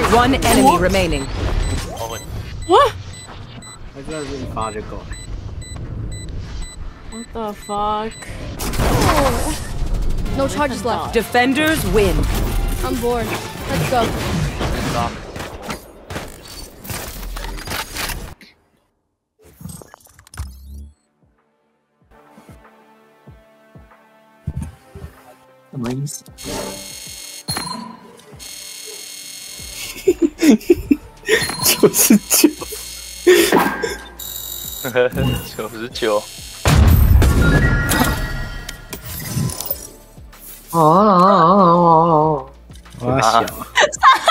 One enemy remaining. What? 他真的是一发就够了。 What the fuck? No charges left. Defenders win. I'm bored. Let's go. 什么意思？99。 99。 哦，我要小。